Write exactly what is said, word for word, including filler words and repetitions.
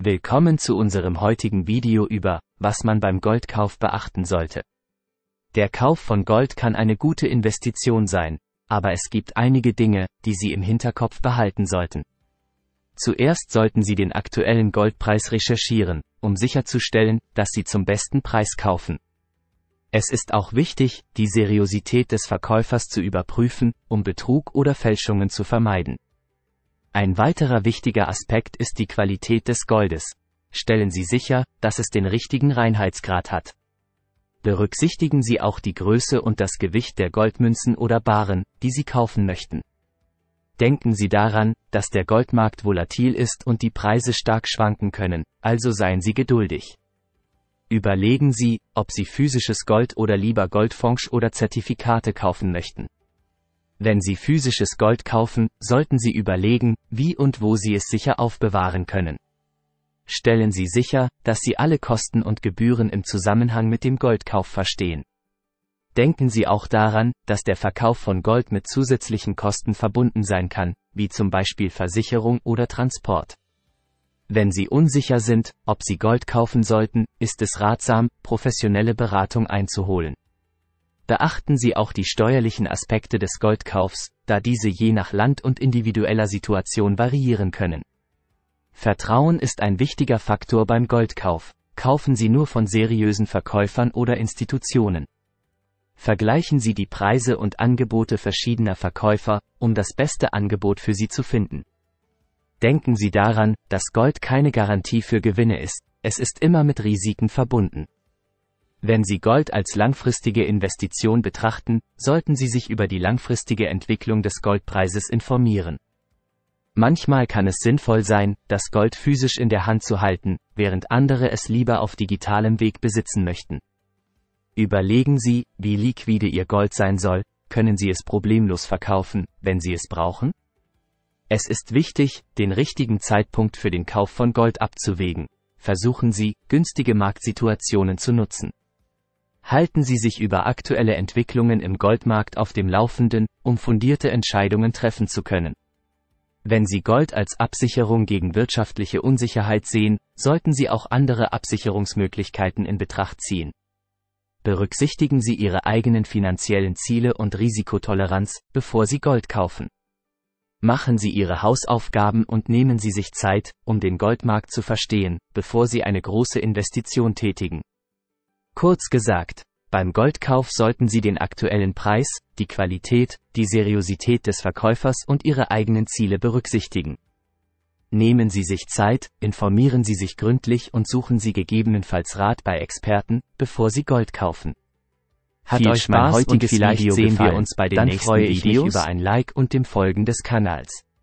Willkommen zu unserem heutigen Video über, was man beim Goldkauf beachten sollte. Der Kauf von Gold kann eine gute Investition sein, aber es gibt einige Dinge, die Sie im Hinterkopf behalten sollten. Zuerst sollten Sie den aktuellen Goldpreis recherchieren, um sicherzustellen, dass Sie zum besten Preis kaufen. Es ist auch wichtig, die Seriosität des Verkäufers zu überprüfen, um Betrug oder Fälschungen zu vermeiden. Ein weiterer wichtiger Aspekt ist die Qualität des Goldes. Stellen Sie sicher, dass es den richtigen Reinheitsgrad hat. Berücksichtigen Sie auch die Größe und das Gewicht der Goldmünzen oder Barren, die Sie kaufen möchten. Denken Sie daran, dass der Goldmarkt volatil ist und die Preise stark schwanken können, also seien Sie geduldig. Überlegen Sie, ob Sie physisches Gold oder lieber Goldfonds oder Zertifikate kaufen möchten. Wenn Sie physisches Gold kaufen, sollten Sie überlegen, wie und wo Sie es sicher aufbewahren können. Stellen Sie sicher, dass Sie alle Kosten und Gebühren im Zusammenhang mit dem Goldkauf verstehen. Denken Sie auch daran, dass der Verkauf von Gold mit zusätzlichen Kosten verbunden sein kann, wie zum Beispiel Versicherung oder Transport. Wenn Sie unsicher sind, ob Sie Gold kaufen sollten, ist es ratsam, professionelle Beratung einzuholen. Beachten Sie auch die steuerlichen Aspekte des Goldkaufs, da diese je nach Land und individueller Situation variieren können. Vertrauen ist ein wichtiger Faktor beim Goldkauf. Kaufen Sie nur von seriösen Verkäufern oder Institutionen. Vergleichen Sie die Preise und Angebote verschiedener Verkäufer, um das beste Angebot für Sie zu finden. Denken Sie daran, dass Gold keine Garantie für Gewinne ist, es ist immer mit Risiken verbunden. Wenn Sie Gold als langfristige Investition betrachten, sollten Sie sich über die langfristige Entwicklung des Goldpreises informieren. Manchmal kann es sinnvoll sein, das Gold physisch in der Hand zu halten, während andere es lieber auf digitalem Weg besitzen möchten. Überlegen Sie, wie liquide Ihr Gold sein soll, können Sie es problemlos verkaufen, wenn Sie es brauchen? Es ist wichtig, den richtigen Zeitpunkt für den Kauf von Gold abzuwägen. Versuchen Sie, günstige Marktsituationen zu nutzen. Halten Sie sich über aktuelle Entwicklungen im Goldmarkt auf dem Laufenden, um fundierte Entscheidungen treffen zu können. Wenn Sie Gold als Absicherung gegen wirtschaftliche Unsicherheit sehen, sollten Sie auch andere Absicherungsmöglichkeiten in Betracht ziehen. Berücksichtigen Sie Ihre eigenen finanziellen Ziele und Risikotoleranz, bevor Sie Gold kaufen. Machen Sie Ihre Hausaufgaben und nehmen Sie sich Zeit, um den Goldmarkt zu verstehen, bevor Sie eine große Investition tätigen. Kurz gesagt, beim Goldkauf sollten Sie den aktuellen Preis, die Qualität, die Seriosität des Verkäufers und Ihre eigenen Ziele berücksichtigen. Nehmen Sie sich Zeit, informieren Sie sich gründlich und suchen Sie gegebenenfalls Rat bei Experten, bevor Sie Gold kaufen. Hat Viel euch Spaß mein heutiges und vielleicht Video sehen wir gefallen, uns bei den dann nächsten freue ich mich Videos. über ein Like und dem Folgen des Kanals.